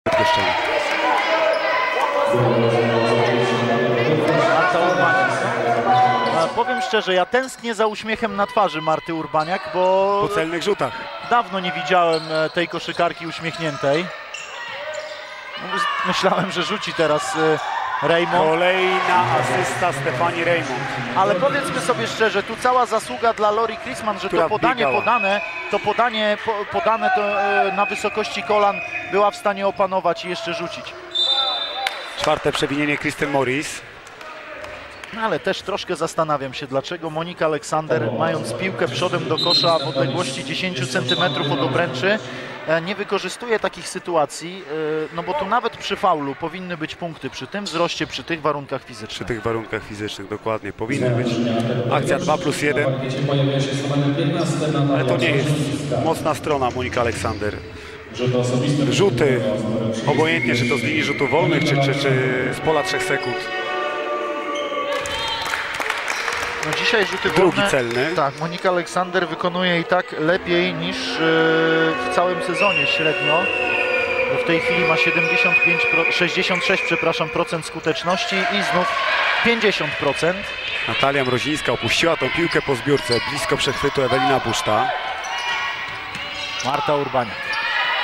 Marta Urbaniak. Powiem szczerze, ja tęsknię za uśmiechem na twarzy Marty Urbaniak, bo po celnych rzutach dawno nie widziałem tej koszykarki uśmiechniętej. Myślałem, że rzuci teraz Raymond. Kolejna asysta Stefani Raymond. Ale powiedzmy sobie szczerze, tu cała zasługa dla Lori Chrisman, że to podanie podane na wysokości kolan była w stanie opanować i jeszcze rzucić. Czwarte przewinienie Kristen Morris. No ale też troszkę zastanawiam się, dlaczego Monika Aleksander, mając piłkę przodem do kosza w odległości 10 cm od obręczy, nie wykorzystuje takich sytuacji, no bo tu nawet przy faulu powinny być punkty przy tym wzroście, przy tych warunkach fizycznych. Przy tych warunkach fizycznych, dokładnie, powinny być. Akcja 2+1, ale to nie jest mocna strona Monika Aleksander. Rzuty, obojętnie czy to z linii rzutów wolnych, czy z pola 3 sekund. No dzisiaj rzuty drugi wolne, celny. Tak, Monika Aleksander wykonuje i tak lepiej niż w całym sezonie średnio. Bo w tej chwili ma 66% skuteczności i znów 50%. Natalia Mrozińska opuściła tą piłkę po zbiórce, blisko przechwytu Ewelina Buszta. Marta Urbaniak.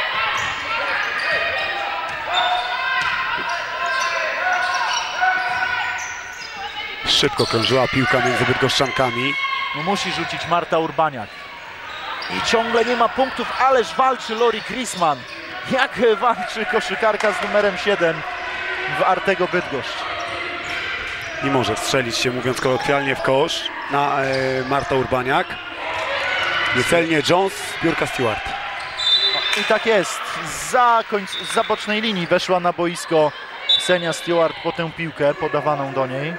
Szybko krążyła piłka między bydgoszczankami. No musi rzucić Marta Urbaniak. I ciągle nie ma punktów, ależ walczy Lori Chrisman. Jak walczy koszykarka z numerem 7 w Artego Bydgoszcz. Nie może strzelić się, mówiąc kolokwialnie, w kosz na Marta Urbaniak. Niecelnie Jones, zbiórka Stewart. I tak jest. Za bocznej linii weszła na boisko Ksenia Stewart po tę piłkę podawaną do niej.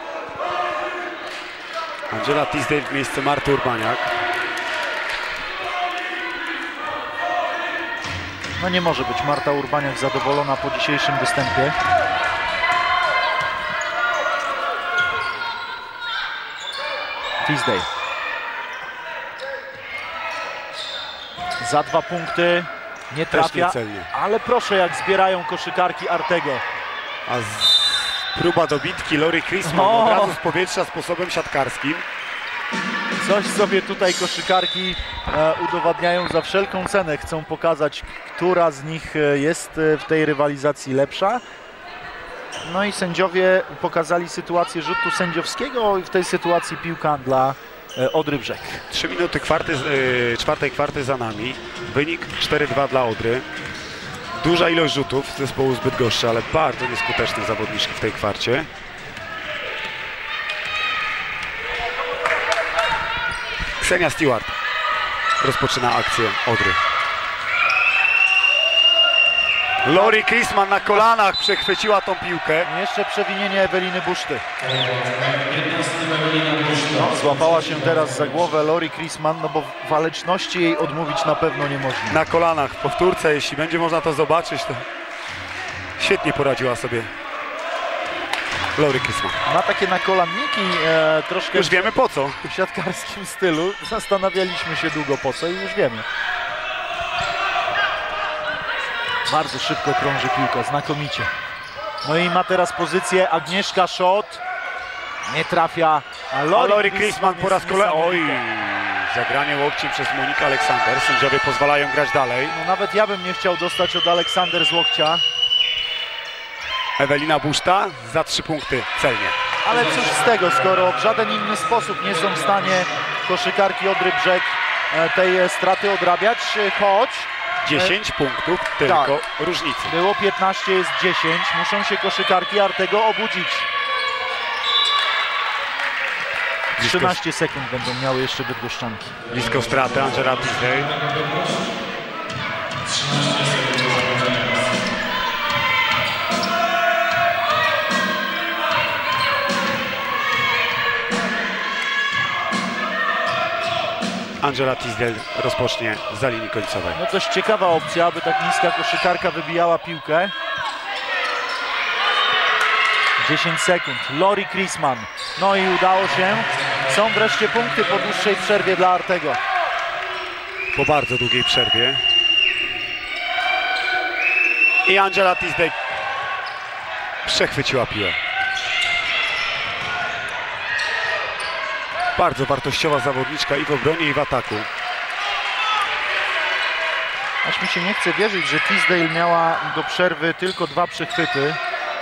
Angela Tisdale w miejsce Marty Urbaniak. No nie może być Marta Urbaniak zadowolona po dzisiejszym występie. Tisdale. Za 2 punkty. Nie trafia, ale proszę jak zbierają koszykarki Artego. A próba dobitki Lori Chrisman od razu z powietrza sposobem siatkarskim. Coś sobie tutaj koszykarki udowadniają za wszelką cenę. Chcą pokazać, która z nich jest w tej rywalizacji lepsza. No i sędziowie pokazali sytuację rzutu sędziowskiego i w tej sytuacji piłka dla Odry Brzeg. 3 minuty czwartej kwarty za nami. Wynik 4-2 dla Odry. Duża ilość rzutów z zespołu z Bydgoszczy, ale bardzo nieskuteczne zawodniczki w tej kwarcie. Ksenia Stewart rozpoczyna akcję Odry. Lori Chrisman na kolanach przechwyciła tą piłkę. Jeszcze przewinienie Eweliny Buszty. No, złapała się teraz za głowę Lori Chrisman, no bo waleczności jej odmówić na pewno nie można. Na kolanach w powtórce, jeśli będzie można to zobaczyć, to świetnie poradziła sobie Lori Chrisman. Ma takie nakolanniki troszkę... Już wiemy po co. W siatkarskim stylu. Zastanawialiśmy się długo po co i już wiemy. Bardzo szybko krąży piłka, znakomicie. No i ma teraz pozycję Agnieszka Szot. Nie trafia, a Lori Chrisman po raz kolejny... Oj, zagranie łokci przez Monikę Aleksander. Sędziowie pozwalają grać dalej. No nawet ja bym nie chciał dostać od Aleksander z łokcia. Ewelina Buszta za 3 punkty celnie. Ale cóż z tego, skoro w żaden inny sposób nie są w stanie koszykarki Odry Brzeg tej straty odrabiać, choć 10 punktów tylko tak, różnicy. Było 15, jest 10. Muszą się koszykarki Artego obudzić. 13 sekund będą miały jeszcze bydgoszczanki. Blisko straty Angela Tisdale. Angela Tisdale rozpocznie za linii końcowej. No dość ciekawa opcja, aby tak niska koszykarka wybijała piłkę. 10 sekund. Lori Chrisman. No i udało się. Są wreszcie punkty po dłuższej przerwie dla Artego. Po bardzo długiej przerwie. I Angela Tisdale przechwyciła piłę. Bardzo wartościowa zawodniczka i w obronie, i w ataku. Aż mi się nie chce wierzyć, że Tisdale miała do przerwy tylko 2 przechwyty.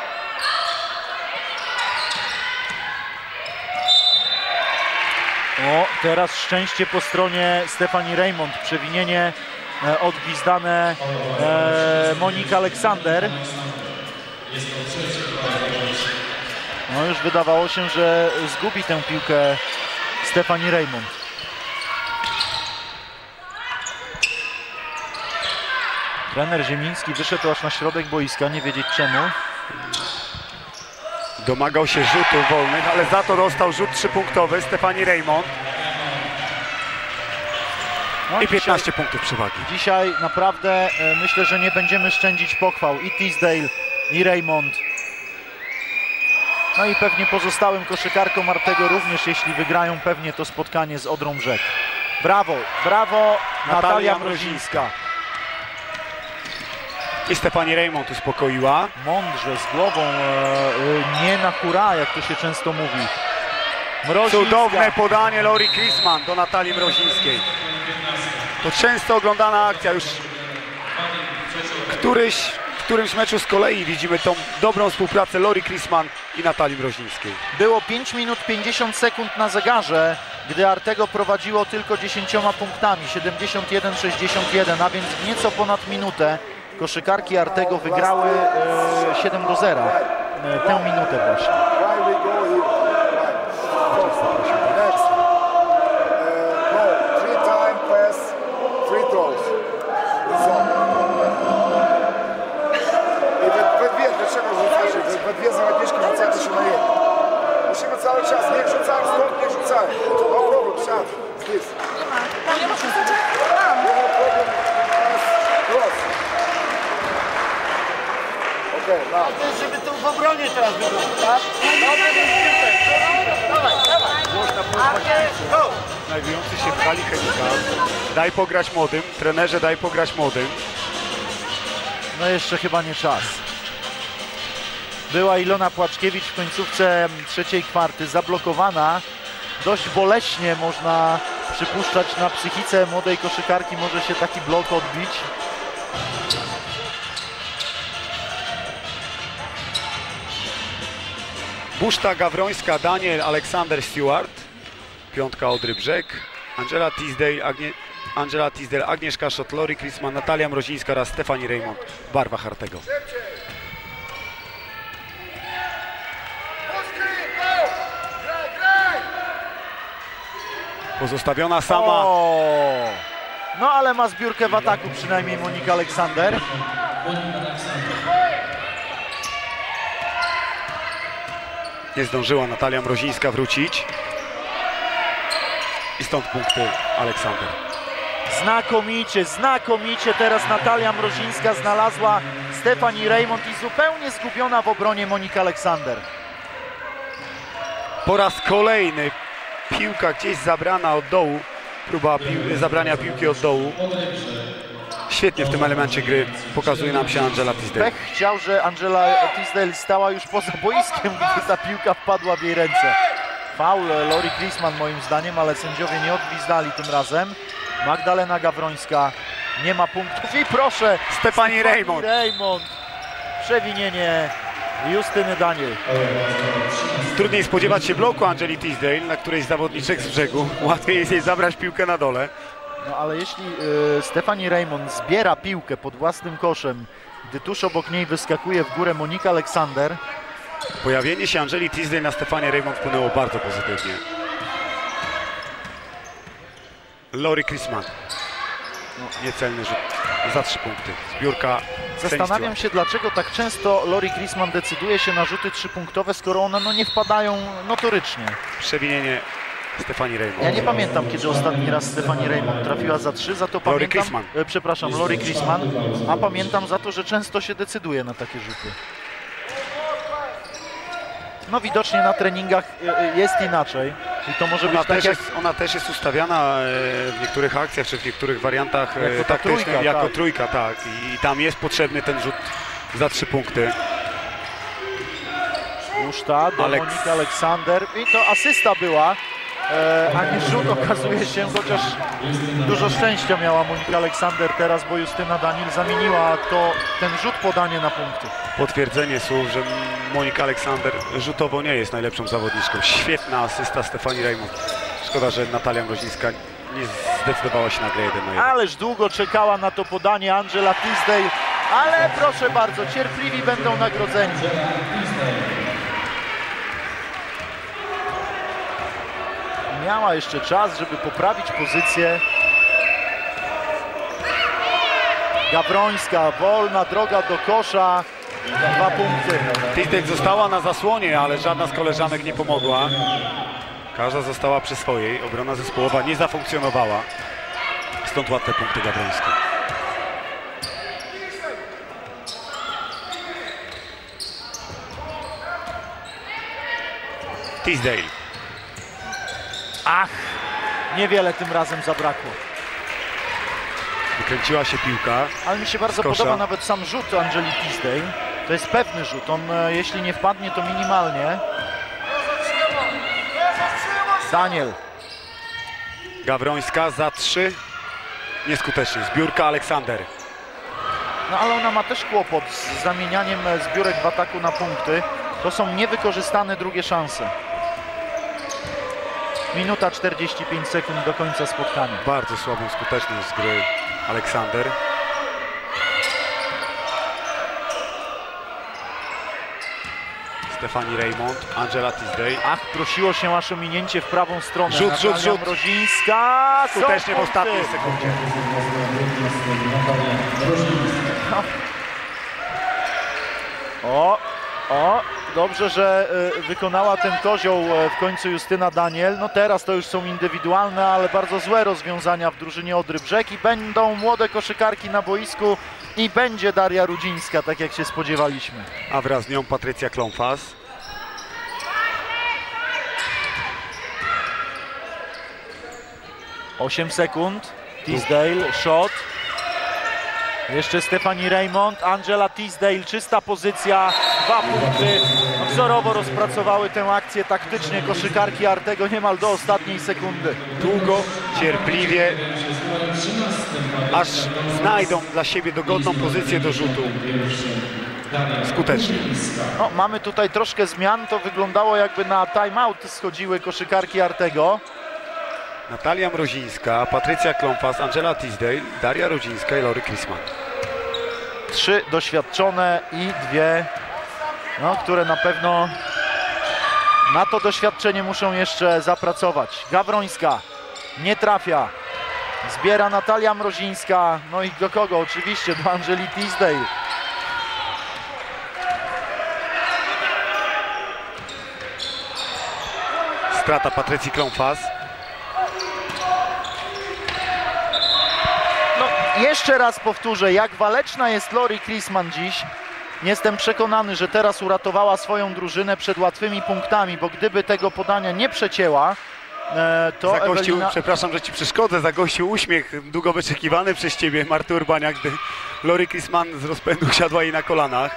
O, teraz szczęście po stronie Stephanie Raymond. Przewinienie odgwizdane Monique Alexander. No już wydawało się, że zgubi tę piłkę Stephanie Raymond. Trener Ziemiński wyszedł aż na środek boiska, nie wiedzieć czemu. Domagał się rzutów wolnych, ale za to dostał rzut 3-punktowy Stephanie Raymond. No I 15 punktów przewagi. Dzisiaj naprawdę myślę, że nie będziemy szczędzić pochwał i Tisdale, i Raymond. No i pewnie pozostałym koszykarkom Artego również, jeśli wygrają pewnie to spotkanie z Odrą Brzeg. Brawo, brawo Natalia Mrozińska. I Stephanie Raymond uspokoiła. Mądrze, z głową, nie na hura, jak to się często mówi. Mrozińska. Cudowne podanie Lori Chrisman do Natalii Mrozińskiej. To często oglądana akcja, już w którymś meczu z kolei widzimy tą dobrą współpracę Lori Chrisman i Natalii Mrozińskiej. Było 5 minut 50 sekund na zegarze, gdy Artego prowadziło tylko 10 punktami, 71-61, a więc w nieco ponad minutę koszykarki Artego wygrały 7-0. Tę minutę właśnie. We dwie zawodniczki rzucają się na jedno. Musimy cały czas, niech rzucają stąd, niech rzucają. No problem, siad, zdys. Nie ma rzucać? Nie ma problem, cross. Okej, To jest, żeby tu w obronie teraz było, tak? Dawaj, dawaj. Znajdujący się w hali Chemika. Daj pograć młodym, trenerze, daj pograć młodym. No jeszcze chyba nie czas. Była Ilona Płaczkiewicz w końcówce trzeciej kwarty, zablokowana. Dość boleśnie można przypuszczać, na psychice młodej koszykarki może się taki blok odbić. Buszta Gawrońska, Daniel Aleksander Stewart. Piątka Odry Brzeg. Angela Tisdale, Agnieszka Szot, Lori Chrisman, Natalia Mrozińska oraz Stephanie Raymond w barwach Artego. Pozostawiona sama. O! No ale ma zbiórkę w ataku przynajmniej Monique Alexander. Nie zdążyła Natalia Mrozińska wrócić. I stąd punkty Aleksander. Znakomicie, znakomicie teraz Natalia Mrozińska znalazła Stephanie Raymond i zupełnie zgubiona w obronie Monique Alexander. Po raz kolejny piłka gdzieś zabrana od dołu. Próba zabrania piłki od dołu. Świetnie w tym elemencie gry pokazuje nam się Angela Tisdale. Pech chciał, że Angela Tisdale stała już poza boiskiem, gdy ta piłka wpadła w jej ręce. Faul Lori Chrisman moim zdaniem, ale sędziowie nie odgwizdali tym razem. Magdalena Gawrońska nie ma punktów i proszę, Stephanie Raymond. Przewinienie Justyny Daniel. Trudniej spodziewać się bloku Angeli Tisdale na którejś z zawodniczek z brzegu. Łatwiej jest jej zabrać piłkę na dole. No ale jeśli Stephanie Raymond zbiera piłkę pod własnym koszem, gdy tuż obok niej wyskakuje w górę Monique Alexander. Pojawienie się Angeli Tisdale na Stephanie Raymond wpłynęło bardzo pozytywnie. Lori Chrisman. Niecelny rzut za 3 punkty. Zbiórka. Zastanawiam się, dlaczego tak często Lori Chrisman decyduje się na rzuty 3-punktowe, skoro one nie wpadają notorycznie. Przewinienie Stephanie Raymond. Ja nie pamiętam, kiedy ostatni raz Stephanie Raymond trafiła za 3, za to Lori pamiętam, Chrisman. przepraszam, Lori Chrisman, a pamiętam za to, że często się decyduje na takie rzuty. No widocznie na treningach jest inaczej i to może być tak jak... Ona też jest ustawiana w niektórych akcjach, czy w niektórych wariantach jako taktycznych, trójka, jako tak. trójka, tak. I tam jest potrzebny ten rzut za 3 punkty. Puszta do Moniki Aleksander i to asysta była, a nie rzut okazuje się, chociaż dużo szczęścia miała Monika Aleksander teraz, bo Justyna Daniel zamieniła ten rzut podanie na punkty. Potwierdzenie słów, że Monika Aleksander rzutowo nie jest najlepszą zawodniczką. Świetna asysta Stefanii Raymond. Szkoda, że Natalia Mrozińska nie zdecydowała się na grę 1-1. Ależ długo czekała na to podanie Angela Tisdale, ale proszę bardzo, cierpliwi będą nagrodzeni. Miała jeszcze czas, żeby poprawić pozycję. Gawrońska, wolna droga do kosza, 2 punkty. Tisdale została na zasłonie, ale żadna z koleżanek nie pomogła. Każda została przy swojej. Obrona zespołowa nie zafunkcjonowała. Stąd łatwe punkty Gawrońskiej. Tisdale. Ach, niewiele tym razem zabrakło. Wykręciła się piłka. Ale mi się bardzo podoba nawet sam rzut Angeli Tisdale. To jest pewny rzut. On, jeśli nie wpadnie, to minimalnie. Daniel. Gawrońska za 3. Nieskutecznie. Zbiórka Aleksander. No ale ona ma też kłopot z zamienianiem zbiórek w ataku na punkty. To są niewykorzystane drugie szanse. Minuta 45 sekund do końca spotkania. Bardzo słabą skuteczność z gry Aleksander. Stefanii Raymond, Angela Tisdale. Ach, prosiło się aż o minięcie w prawą stronę. Rzut. Mrozińska. Skutecznie w ostatniej sekundzie. O, dobrze, że wykonała ten kozioł w końcu Justyna Daniel. No teraz to już są indywidualne, ale bardzo złe rozwiązania w drużynie Odry Brzeg i będą młode koszykarki na boisku i będzie Daria Rudzińska, tak jak się spodziewaliśmy. A wraz z nią Patrycja Klomfas. Osiem sekund. Tisdale, shot. Jeszcze Stefanii Raymond, Angela Tisdale, czysta pozycja, 2 punkty. Wzorowo rozpracowały tę akcję taktycznie koszykarki Artego niemal do ostatniej sekundy. Długo, cierpliwie, aż znajdą dla siebie dogodną pozycję do rzutu. Skutecznie. No, mamy tutaj troszkę zmian, to wyglądało jakby na timeout schodziły koszykarki Artego. Natalia Mrozińska, Patrycja Klomfas, Angela Tisdale, Daria Rudzińska i Lori Chrisman. 3 doświadczone i 2, które na pewno na to doświadczenie muszą jeszcze zapracować. Gawrońska nie trafia. Zbiera Natalia Mrozińska. No i do kogo? Oczywiście do Angeli Tisdale. Strata Patrycji Klomfas. Jeszcze raz powtórzę, jak waleczna jest Lori Chrisman dziś. Jestem przekonany, że teraz uratowała swoją drużynę przed łatwymi punktami, bo gdyby tego podania nie przecięła, to zagościł, Ewelina... Przepraszam, że ci przeszkodzę, zagościł uśmiech długo wyczekiwany przez ciebie, Marty Urbaniak, gdy Lori Chrisman z rozpędu siadła jej na kolanach.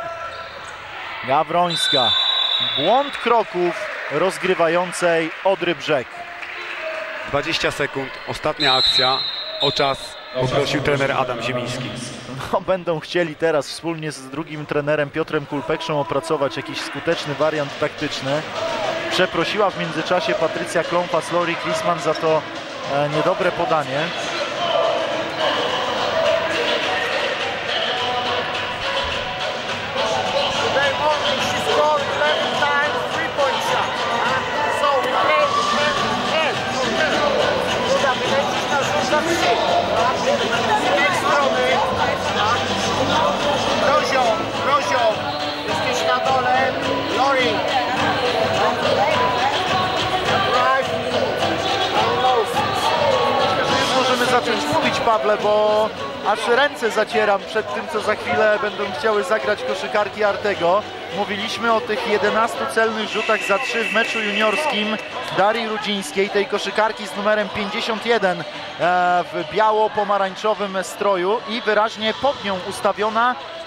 Gawrońska. Błąd kroków rozgrywającej Odry Brzeg. 20 sekund, ostatnia akcja. O czas poprosił trener Adam Ziemiński. No, będą chcieli teraz wspólnie z drugim trenerem Piotrem Kulpekrzą opracować jakiś skuteczny wariant taktyczny. Przeprosiła w międzyczasie Patrycja Klomfas Lori Chrisman za to niedobre podanie. Rozio, jesteś na dole, Lori. Już możemy zacząć mówić, Pawle, bo aż ręce zacieram przed tym, co za chwilę będą chciały zagrać koszykarki Artego. Mówiliśmy o tych 11 celnych rzutach za 3 w meczu juniorskim Darii Rudzińskiej, tej koszykarki z numerem 51 w biało-pomarańczowym stroju i wyraźnie pod nią ustawiona